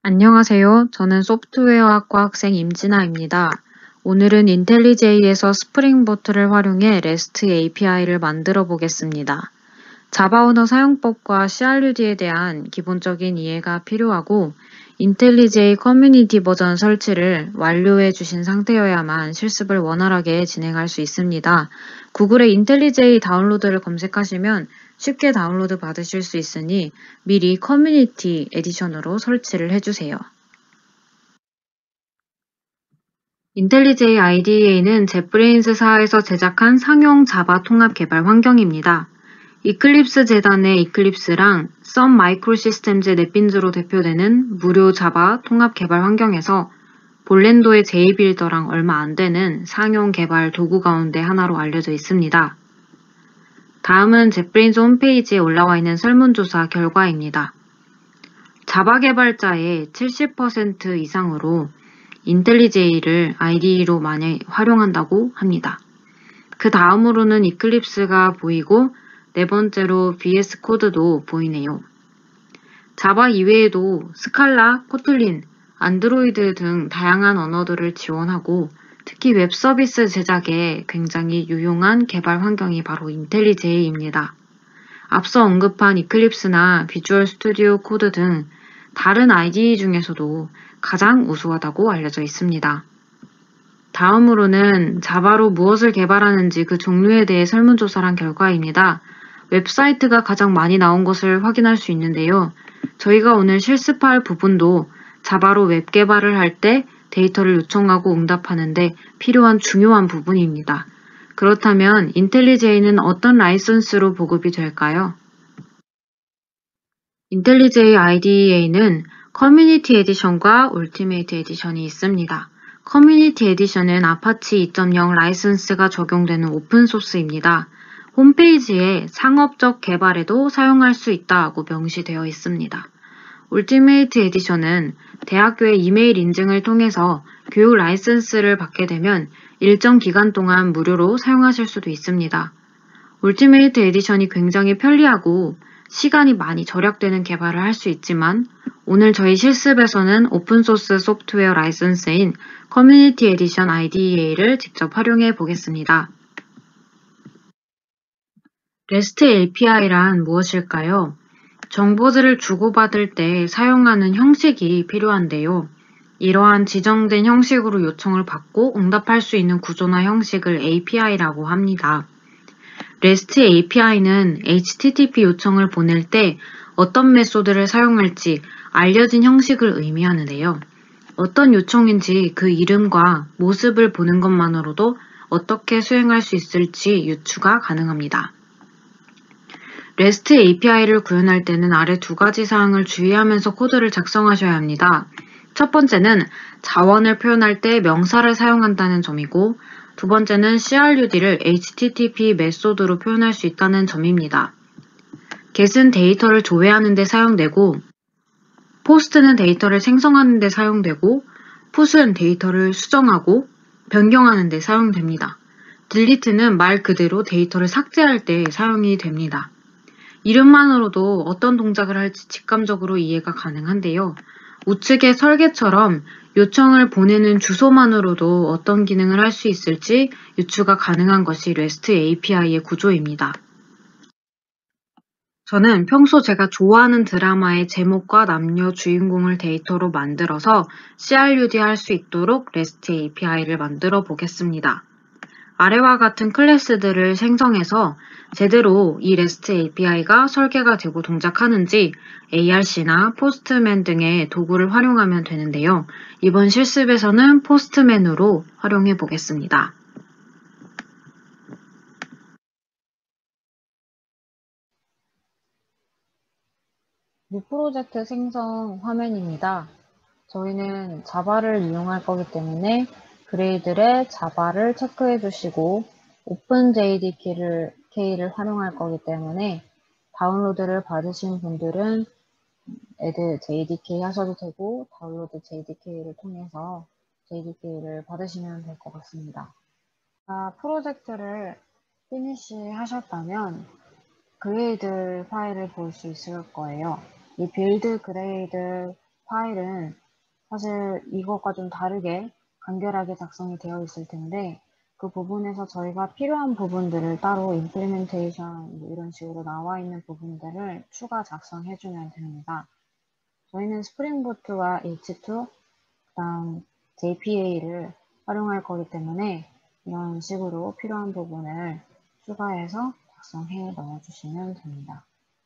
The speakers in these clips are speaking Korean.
안녕하세요. 저는 소프트웨어학과 학생 임진아입니다. 오늘은 인텔리제이에서 스프링보트를 활용해 REST API를 만들어 보겠습니다. 자바 언어 사용법과 CRUD에 대한 기본적인 이해가 필요하고 인텔리제이 커뮤니티 버전 설치를 완료해 주신 상태여야만 실습을 원활하게 진행할 수 있습니다. 구글에 인텔리제이 다운로드를 검색하시면 쉽게 다운로드 받으실 수 있으니 미리 커뮤니티 에디션으로 설치를 해주세요. 인텔리제이 IDEA는 젯브레인스사에서 제작한 상용 자바 통합 개발 환경입니다. 이클립스 재단의 이클립스랑 썸 마이크로시스템즈 넷빈즈로 대표되는 무료 자바 통합 개발 환경에서 볼랜도의 JBuilder랑 얼마 안 되는 상용 개발 도구 가운데 하나로 알려져 있습니다. 다음은 젯브레인스 홈페이지에 올라와 있는 설문조사 결과입니다. 자바 개발자의 70% 이상으로 인텔리제이를 IDE로 많이 활용한다고 합니다. 그 다음으로는 이클립스가 보이고 네 번째로 VS 코드도 보이네요. 자바 이외에도 스칼라, 코틀린, 안드로이드 등 다양한 언어들을 지원하고 특히 웹 서비스 제작에 굉장히 유용한 개발 환경이 바로 인텔리제이입니다. 앞서 언급한 이클립스나 비주얼 스튜디오 코드 등 다른 IDE 중에서도 가장 우수하다고 알려져 있습니다. 다음으로는 자바로 무엇을 개발하는지 그 종류에 대해 설문조사를 한 결과입니다. 웹사이트가 가장 많이 나온 것을 확인할 수 있는데요. 저희가 오늘 실습할 부분도 자바로 웹 개발을 할 때 데이터를 요청하고 응답하는데 필요한 중요한 부분입니다. 그렇다면 인텔리제이는 어떤 라이선스로 보급이 될까요? 인텔리제이 IDEA는 커뮤니티 에디션과 울티메이트 에디션이 있습니다. 커뮤니티 에디션은 아파치 2.0 라이선스가 적용되는 오픈소스입니다. 홈페이지에 상업적 개발에도 사용할 수 있다고 명시되어 있습니다. 울티메이트 에디션은 대학교의 이메일 인증을 통해서 교육 라이선스를 받게 되면 일정 기간 동안 무료로 사용하실 수도 있습니다. 울티메이트 에디션이 굉장히 편리하고 시간이 많이 절약되는 개발을 할 수 있지만 오늘 저희 실습에서는 오픈소스 소프트웨어 라이선스인 커뮤니티 에디션 IDEA를 직접 활용해 보겠습니다. REST API란 무엇일까요? 정보들을 주고받을 때 사용하는 형식이 필요한데요. 이러한 지정된 형식으로 요청을 받고 응답할 수 있는 구조나 형식을 API라고 합니다. REST API는 HTTP 요청을 보낼 때 어떤 메소드를 사용할지 알려진 형식을 의미하는데요. 어떤 요청인지 그 이름과 모습을 보는 것만으로도 어떻게 수행할 수 있을지 유추가 가능합니다. REST API를 구현할 때는 아래 두 가지 사항을 주의하면서 코드를 작성하셔야 합니다. 첫 번째는 자원을 표현할 때 명사를 사용한다는 점이고 두 번째는 CRUD를 HTTP 메소드로 표현할 수 있다는 점입니다. get은 데이터를 조회하는 데 사용되고 post는 데이터를 생성하는 데 사용되고 put은 데이터를 수정하고 변경하는 데 사용됩니다. delete는 말 그대로 데이터를 삭제할 때 사용이 됩니다. 이름만으로도 어떤 동작을 할지 직감적으로 이해가 가능한데요. 우측의 설계처럼 요청을 보내는 주소만으로도 어떤 기능을 할 수 있을지 유추가 가능한 것이 REST API의 구조입니다. 저는 평소 제가 좋아하는 드라마의 제목과 남녀 주인공을 데이터로 만들어서 CRUD 할 수 있도록 REST API를 만들어 보겠습니다. 아래와 같은 클래스들을 생성해서 제대로 이 REST API가 설계가 되고 동작하는지 ARC나 포스트맨 등의 도구를 활용하면 되는데요. 이번 실습에서는 포스트맨으로 활용해 보겠습니다. 뉴 프로젝트 생성 화면입니다. 저희는 자바를 이용할 거기 때문에 그레이들의 자바를 체크해 주시고 오픈 JDK를 활용할 거기 때문에 다운로드를 받으신 분들은 add JDK 하셔도 되고 다운로드 JDK를 통해서 JDK를 받으시면 될 것 같습니다. 프로젝트를 피니시 하셨다면 그레이드 파일을 볼 수 있을 거예요. 이 빌드 그레이드 파일은 사실 이것과 좀 다르게 간결하게 작성이 되어 있을 텐데 그 부분에서 저희가 필요한 부분들을 따로 implementation 이런 식으로 나와 있는 부분들을 추가 작성해주면 됩니다. 저희는 스프링부트와 H2, 그다음 JPA를 활용할 거기 때문에 이런 식으로 필요한 부분을 추가해서 작성해 넣어주시면 됩니다.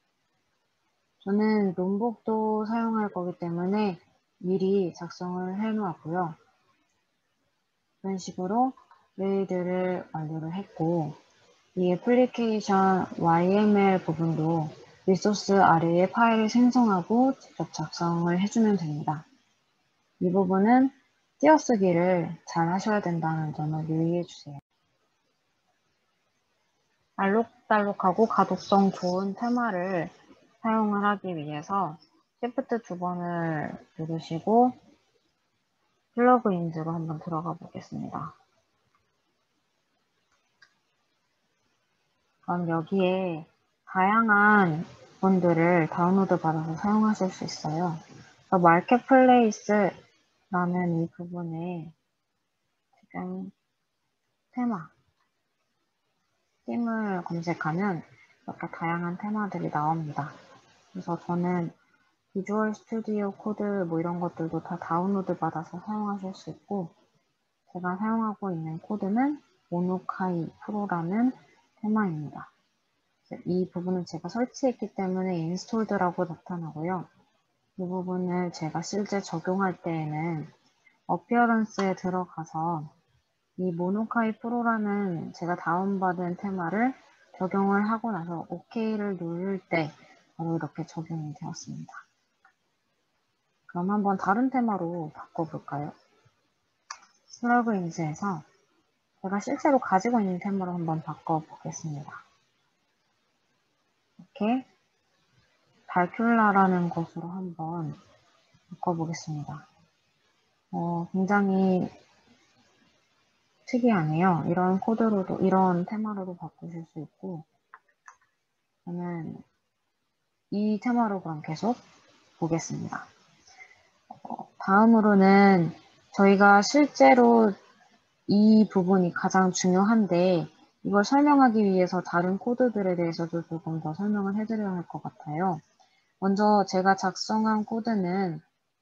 저는 롬복도 사용할 거기 때문에 미리 작성을 해 놓았고요. 이런 식으로 레이드를 완료를 했고 이 애플리케이션 YML 부분도 리소스 아래에 파일을 생성하고 직접 작성을 해주면 됩니다. 이 부분은 띄어쓰기를 잘 하셔야 된다는 점을 유의해 주세요. 알록달록하고 가독성 좋은 테마를 사용을 하기 위해서 Shift 두 번을 누르시고 플러그인즈로 한번 들어가 보겠습니다. 그럼 여기에 다양한 부분들을 다운로드 받아서 사용하실 수 있어요. 마켓플레이스라는 이 부분에 지금 테마, 팀을 검색하면 이렇게 다양한 테마들이 나옵니다. 그래서 저는 비주얼 스튜디오 코드 뭐 이런 것들도 다 다운로드 받아서 사용하실 수 있고 제가 사용하고 있는 코드는 모노카이 프로라는 테마입니다. 이 부분은 제가 설치했기 때문에 인스톨드라고 나타나고요. 이 부분을 제가 실제 적용할 때에는 어피어런스에 들어가서 이 모노카이 프로라는 제가 다운받은 테마를 적용을 하고 나서 OK를 누를 때 바로 이렇게 적용이 되었습니다. 그럼 한번 다른 테마로 바꿔볼까요? 플러그인즈에서 제가 실제로 가지고 있는 테마로 한번 바꿔보겠습니다. 이렇게 발큘라라는 것으로 한번 바꿔보겠습니다. 굉장히 특이하네요. 이런 코드로도, 이런 테마로도 바꾸실 수 있고, 저는 이 테마로 그럼 계속 보겠습니다. 다음으로는 저희가 실제로 이 부분이 가장 중요한데, 이걸 설명하기 위해서 다른 코드들에 대해서도 조금 더 설명을 해드려야 할 것 같아요. 먼저 제가 작성한 코드는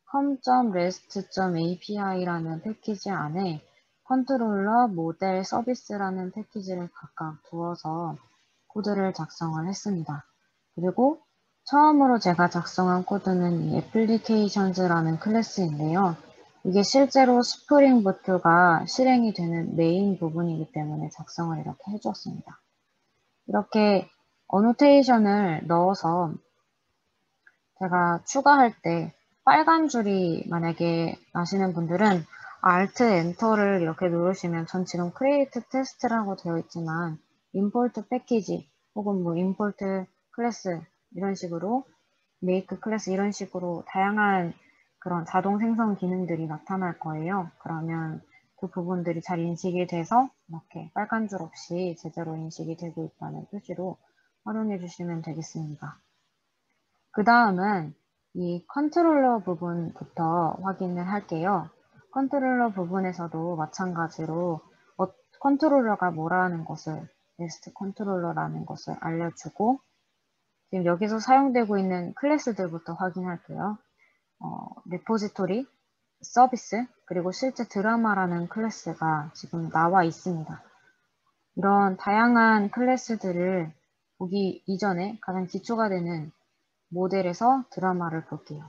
com.rest.api라는 패키지 안에 컨트롤러, 모델, 서비스라는 패키지를 각각 두어서 코드를 작성을 했습니다. 그리고 처음으로 제가 작성한 코드는 이 applications라는 클래스인데요. 이게 실제로 스프링부트가 실행이 되는 메인 부분이기 때문에 작성을 이렇게 해주었습니다. 이렇게 어노테이션을 넣어서 제가 추가할 때 빨간 줄이 만약에 나시는 분들은 Alt Enter를 이렇게 누르시면 전 지금 Create Test라고 되어 있지만 Import Package 혹은 뭐 Import Class 이런 식으로 Make Class 이런 식으로 다양한 그런 자동 생성 기능들이 나타날 거예요. 그러면 그 부분들이 잘 인식이 돼서 이렇게 빨간 줄 없이 제대로 인식이 되고 있다는 표시로 활용해 주시면 되겠습니다. 그 다음은 이 컨트롤러 부분부터 확인을 할게요. 컨트롤러 부분에서도 마찬가지로 컨트롤러가 뭐라는 것을 REST 컨트롤러라는 것을 알려주고 지금 여기서 사용되고 있는 클래스들부터 확인할게요. 리포지토리, 서비스, 그리고 실제 드라마라는 클래스가 지금 나와 있습니다. 이런 다양한 클래스들을 보기 이전에 가장 기초가 되는 모델에서 드라마를 볼게요.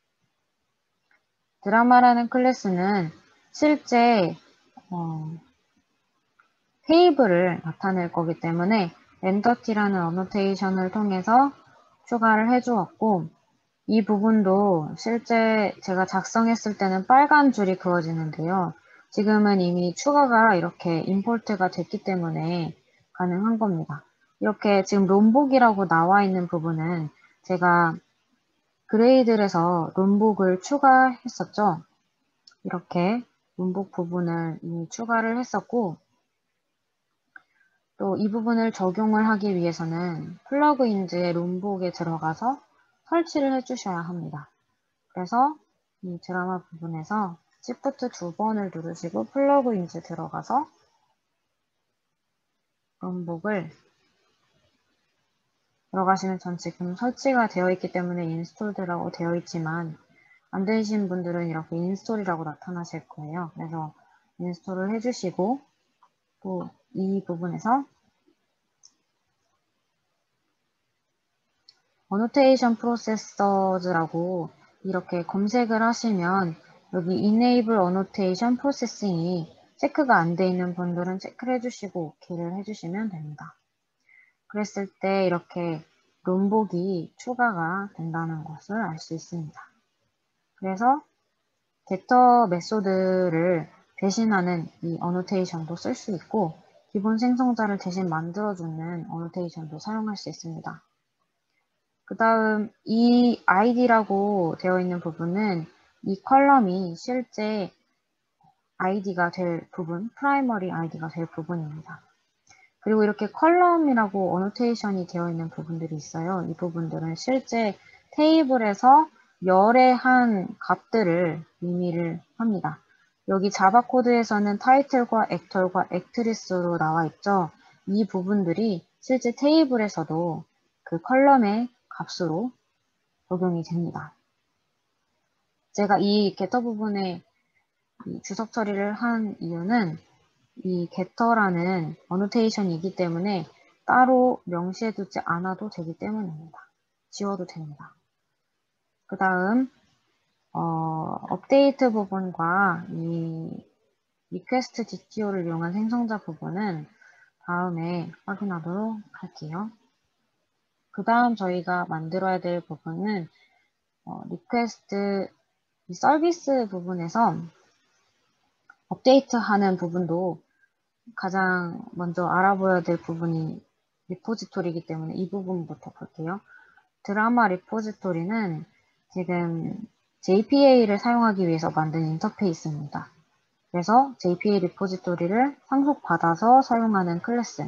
드라마라는 클래스는 실제 테이블을 나타낼 거기 때문에 엔터티라는 어노테이션을 통해서 추가를 해주었고 이 부분도 실제 제가 작성했을 때는 빨간 줄이 그어지는데요. 지금은 이미 추가가 이렇게 임포트가 됐기 때문에 가능한 겁니다. 이렇게 지금 롬복이라고 나와 있는 부분은 제가 그레이드에서 롬복을 추가했었죠. 이렇게 롬복 부분을 이미 추가를 했었고 또 이 부분을 적용을 하기 위해서는 플러그인즈의 롬복에 들어가서 설치를 해주셔야 합니다. 그래서 이 드라마 부분에서 Shift 2번을 누르시고 플러그인즈 들어가서 럼북을 들어가시면 전 지금 설치가 되어 있기 때문에 인스톨드라고 되어 있지만 안 되신 분들은 이렇게 인스톨이라고 나타나실 거예요. 그래서 인스톨을 해주시고 또 이 부분에서 Annotation Processors라고 이렇게 검색을 하시면 여기 Enable Annotation Processing이 체크가 안 돼 있는 분들은 체크를 해주시고 OK를 해주시면 됩니다. 그랬을 때 이렇게 롬복이 추가가 된다는 것을 알 수 있습니다. 그래서 getter 메소드를 대신하는 이 annotation도 쓸 수 있고 기본 생성자를 대신 만들어주는 annotation도 사용할 수 있습니다. 그 다음 이 id라고 되어 있는 부분은 이 컬럼이 실제 id가 될 부분, primary id가 될 부분입니다. 그리고 이렇게 컬럼이라고 어노테이션이 되어 있는 부분들이 있어요. 이 부분들은 실제 테이블에서 열애한 값들을 의미를 합니다. 여기 자바 코드에서는 타이틀과 액터과 액트리스로 나와 있죠. 이 부분들이 실제 테이블에서도 그 컬럼의 값으로 적용이 됩니다. 제가 이 getter 부분에 주석 처리를 한 이유는 이 getter라는 어노테이션이기 때문에 따로 명시해두지 않아도 되기 때문입니다. 지워도 됩니다. 그 다음 업데이트 부분과 이 request DTO를 이용한 생성자 부분은 다음에 확인하도록 할게요. 그 다음 저희가 만들어야 될 부분은 request 이 서비스 부분에서 업데이트하는 부분도 가장 먼저 알아봐야 될 부분이 리포지토리이기 때문에 이 부분부터 볼게요. 드라마 리포지토리는 지금 JPA를 사용하기 위해서 만든 인터페이스입니다. 그래서 JPA 리포지토리를 상속받아서 사용하는 클래스,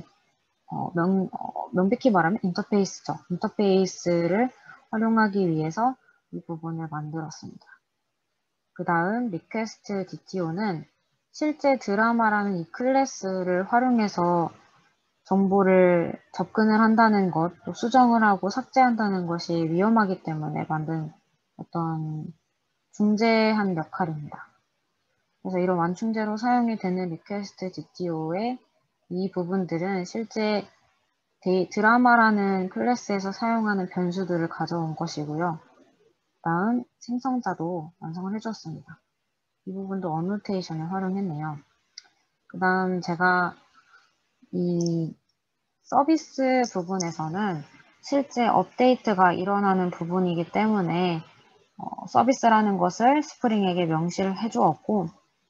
명백히 말하면 인터페이스죠. 인터페이스를 활용하기 위해서 이 부분을 만들었습니다. 그 다음 request DTO는 실제 드라마라는 이 클래스를 활용해서 정보를 접근을 한다는 것, 또 수정을 하고 삭제한다는 것이 위험하기 때문에 만든 어떤 중재한 역할입니다. 그래서 이런 완충제로 사용이 되는 request DTO의 이 부분들은 실제 드라마라는 클래스에서 사용하는 변수들을 가져온 것이고요. 다음 생성자도 완성을 해주었습니다. 이 부분도 어노테이션을 활용했네요. 그 다음 제가 이 서비스 부분에서는 실제 업데이트가 일어나는 부분이기 때문에 서비스라는 것을 스프링에게 명시를 해주었고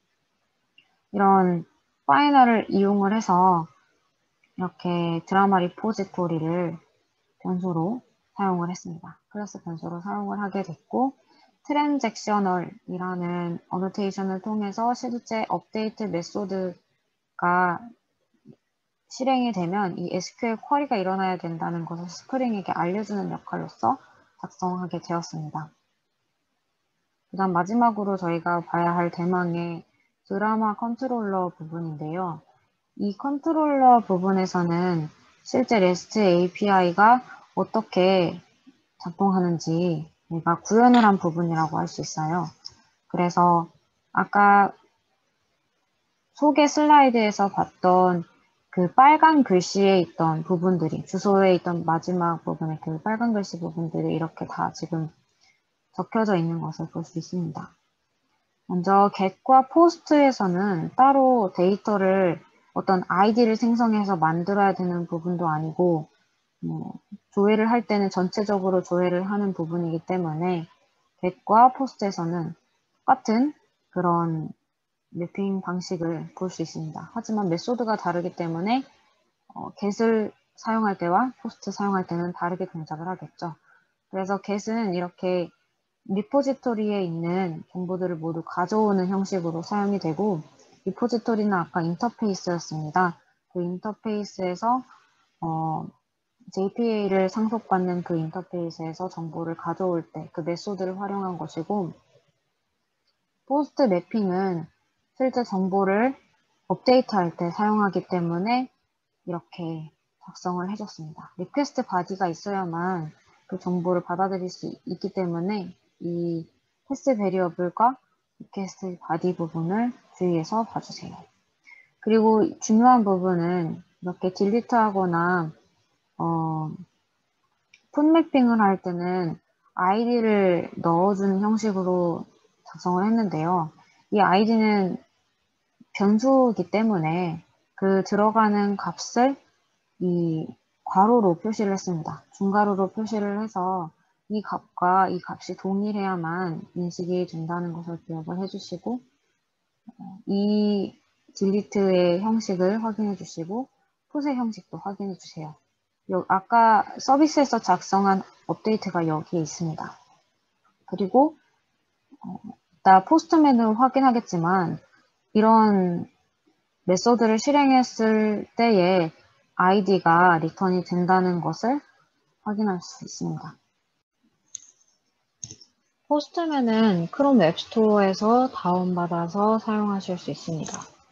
이런 파이널을 이용을 해서 이렇게 드라마 리포지토리를 변수로 사용을 했습니다. 클래스 변수로 사용을 하게 됐고 트랜잭셔널이라는 어노테이션을 통해서 실제 업데이트 메소드가 실행이 되면 이 SQL 쿼리가 일어나야 된다는 것을 스프링에게 알려주는 역할로서 작성하게 되었습니다. 그 다음 마지막으로 저희가 봐야 할 대망의 드라마 컨트롤러 부분인데요. 이 컨트롤러 부분에서는 실제 REST API가 어떻게 작동하는지 우리가 구현을 한 부분이라고 할 수 있어요. 그래서 아까 소개 슬라이드에서 봤던 그 빨간 글씨에 있던 부분들이 주소에 있던 마지막 부분에 그 빨간 글씨 부분들이 이렇게 다 지금 적혀져 있는 것을 볼 수 있습니다. 먼저 get과 post에서는 따로 데이터를 어떤 아이디를 생성해서 만들어야 되는 부분도 아니고 조회를 할 때는 전체적으로 조회를 하는 부분이기 때문에 get과 post에서는 똑같은 그런 매핑 방식을 볼 수 있습니다. 하지만 메소드가 다르기 때문에 get을 사용할 때와 post 사용할 때는 다르게 동작을 하겠죠. 그래서 get은 이렇게 리포지토리에 있는 정보들을 모두 가져오는 형식으로 사용이 되고 리포지토리는 아까 인터페이스였습니다. 그 인터페이스에서 JPA를 상속받는 그 인터페이스에서 정보를 가져올 때 그 메소드를 활용한 것이고 포스트 매핑은 실제 정보를 업데이트할 때 사용하기 때문에 이렇게 작성을 해줬습니다. 리퀘스트 바디가 있어야만 그 정보를 받아들일 수 있기 때문에 이 패스 베리어블과 리퀘스트 바디 부분을 주의해서 봐주세요. 그리고 중요한 부분은 이렇게 딜리트하거나 풋 매핑을 할 때는 아이디를 넣어주는 형식으로 작성을 했는데요. 이 아이디는 변수이기 때문에 그 들어가는 값을 이 괄호로 표시를 했습니다. 중괄호로 표시를 해서 이 값과 이 값이 동일해야만 인식이 된다는 것을 기억을 해주시고 이 딜리트의 형식을 확인해 주시고 풋의 형식도 확인해 주세요. 아까 서비스에서 작성한 업데이트가 여기에 있습니다. 그리고 이따 포스트맨으로 확인하겠지만 이런 메소드를 실행했을 때에 아이디가 리턴이 된다는 것을 확인할 수 있습니다. 포스트맨은 크롬 앱스토어에서 다운받아서 사용하실 수 있습니다.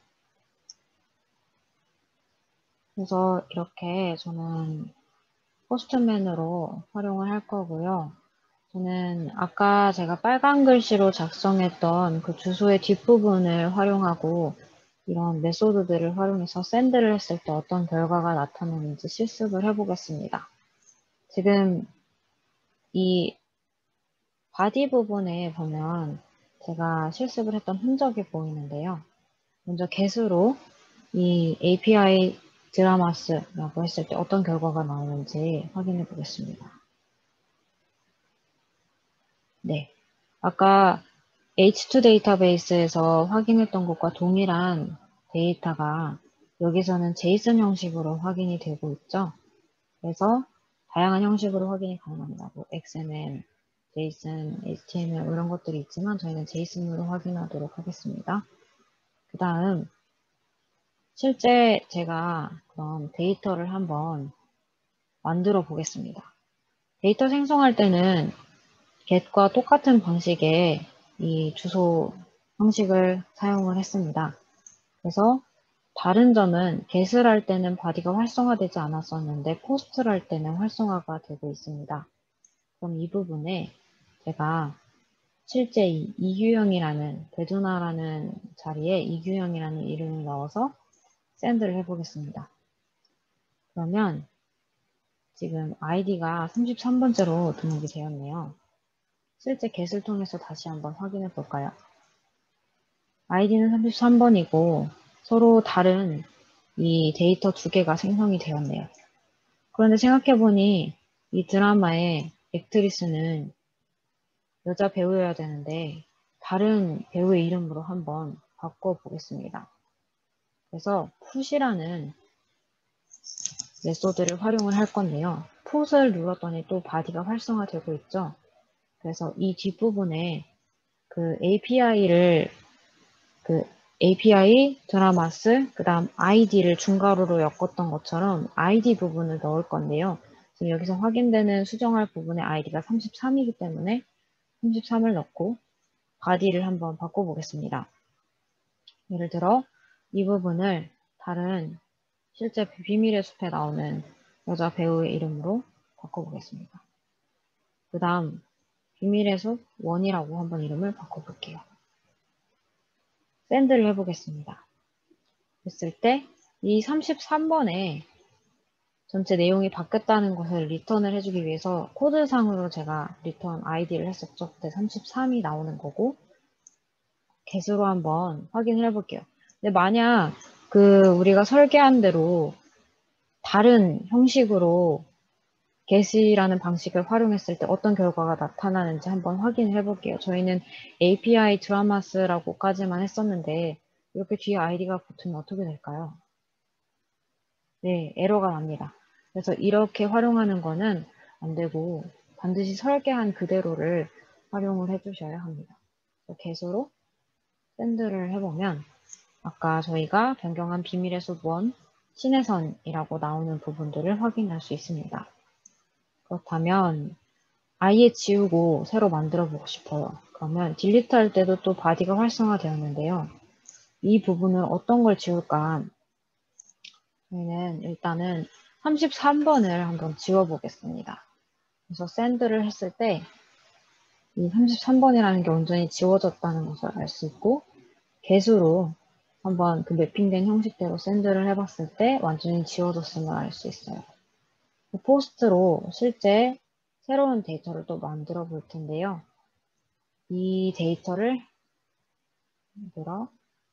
그래서 이렇게 저는 포스트맨으로 활용을 할 거고요. 저는 아까 제가 빨간 글씨로 작성했던 그 주소의 뒷부분을 활용하고 이런 메소드들을 활용해서 샌드를 했을 때 어떤 결과가 나타나는지 실습을 해보겠습니다. 지금 이 바디 부분에 보면 제가 실습을 했던 흔적이 보이는데요. 먼저 get으로 이 API 드라마스라고 했을 때 어떤 결과가 나오는지 확인해 보겠습니다. 네. 아까 H2 데이터베이스에서 확인했던 것과 동일한 데이터가 여기서는 JSON 형식으로 확인이 되고 있죠. 그래서 다양한 형식으로 확인이 가능합니다. 뭐 XML, JSON, HTML 이런 것들이 있지만 저희는 JSON으로 확인하도록 하겠습니다. 그 다음 실제 제가 그럼 데이터를 한번 만들어 보겠습니다. 데이터 생성할 때는 get과 똑같은 방식의 이 주소 형식을 사용을 했습니다. 그래서 다른 점은 get을 할 때는 body가 활성화되지 않았었는데 post를 할 때는 활성화가 되고 있습니다. 그럼 이 부분에 제가 실제 이규형이라는 대두나라는 자리에 이규형이라는 이름을 넣어서 샌드를 해보겠습니다. 그러면 지금 아이디가 33번째로 등록이 되었네요. 실제 get을 통해서 다시 한번 확인해 볼까요? 아이디는 33번이고 서로 다른 이 데이터 두 개가 생성이 되었네요. 그런데 생각해보니 이 드라마의 액트리스는 여자 배우여야 되는데 다른 배우의 이름으로 한번 바꿔보겠습니다. 그래서 풋이라는 메소드를 활용을 할 건데요. 풋을 눌렀더니 또 바디가 활성화되고 있죠. 그래서 이 뒷부분에 그 API 드라마스 그 다음 ID를 중괄호로 엮었던 것처럼 ID 부분을 넣을 건데요. 지금 여기서 확인되는 수정할 부분의 ID가 33이기 때문에 33을 넣고 바디를 한번 바꿔보겠습니다. 예를 들어 이 부분을 다른 실제 비밀의 숲에 나오는 여자 배우의 이름으로 바꿔보겠습니다. 그 다음 비밀의 숲 1이라고 한번 이름을 바꿔볼게요. 샌드를 해보겠습니다. 했을 때 이 33번에 전체 내용이 바뀌었다는 것을 리턴을 해주기 위해서 코드상으로 제가 리턴 아이디를 했었죠. 그때 33이 나오는 거고 get으로 한번 확인을 해볼게요. 근데 만약 우리가 설계한 대로 다른 형식으로 get이라는 방식을 활용했을 때 어떤 결과가 나타나는지 한번 확인해 볼게요. 저희는 API 드라마스라고까지만 했었는데 이렇게 뒤에 아이디가 붙으면 어떻게 될까요? 네, 에러가 납니다. 그래서 이렇게 활용하는 거는 안 되고 반드시 설계한 그대로를 활용을 해주셔야 합니다. get으로 샌드를 해보면 아까 저희가 변경한 비밀의 숲 1, 신의 선이라고 나오는 부분들을 확인할 수 있습니다. 그렇다면 아예 지우고 새로 만들어 보고 싶어요. 그러면 딜리트 할 때도 또 body가 활성화되었는데요. 이 부분을 어떤 걸 지울까? 저희는 일단은 33번을 한번 지워보겠습니다. 그래서 샌드를 했을 때 이 33번이라는 게 온전히 지워졌다는 것을 알 수 있고, 개수로 한번 그 매핑된 형식대로 샌드를 해봤을 때 완전히 지워졌음을 알 수 있어요. 포스트로 실제 새로운 데이터를 또 만들어 볼 텐데요. 이 데이터를 만들어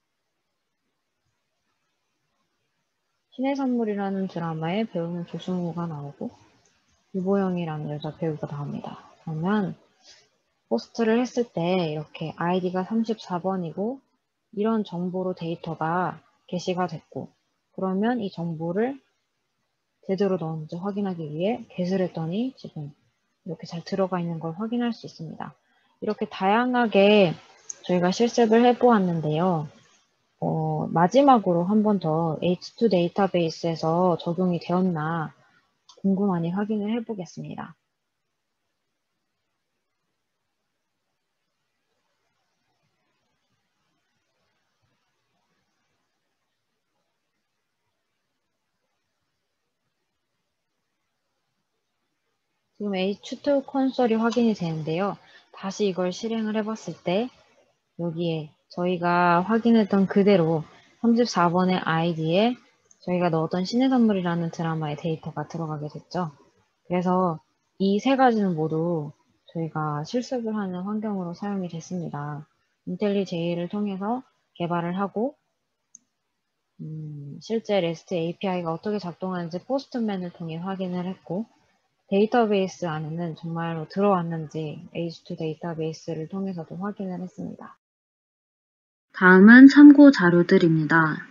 신의 선물이라는 드라마에 배우는 조승우가 나오고 유보영이라는 여자 배우가 나옵니다. 그러면 포스트를 했을 때 이렇게 아이디가 34번이고 이런 정보로 데이터가 게시가 됐고, 그러면 이 정보를 제대로 넣었는지 확인하기 위해 게시를 했더니 지금 이렇게 잘 들어가 있는 걸 확인할 수 있습니다. 이렇게 다양하게 저희가 실습을 해보았는데요. 마지막으로 한 번 더 H2 데이터베이스에서 적용이 되었나 궁금하니 확인을 해보겠습니다. 지금 H2 콘솔이 확인이 되는데요. 다시 이걸 실행을 해봤을 때 여기에 저희가 확인했던 그대로 34번의 아이디에 저희가 넣었던 신의 선물이라는 드라마의 데이터가 들어가게 됐죠. 그래서 이 세 가지는 모두 저희가 실습을 하는 환경으로 사용이 됐습니다. 인텔리제이를 통해서 개발을 하고 실제 REST API가 어떻게 작동하는지 포스트맨을 통해 확인을 했고, 데이터베이스 안에는 정말로 들어왔는지 H2 데이터베이스를 통해서도 확인을 했습니다. 다음은 참고 자료들입니다.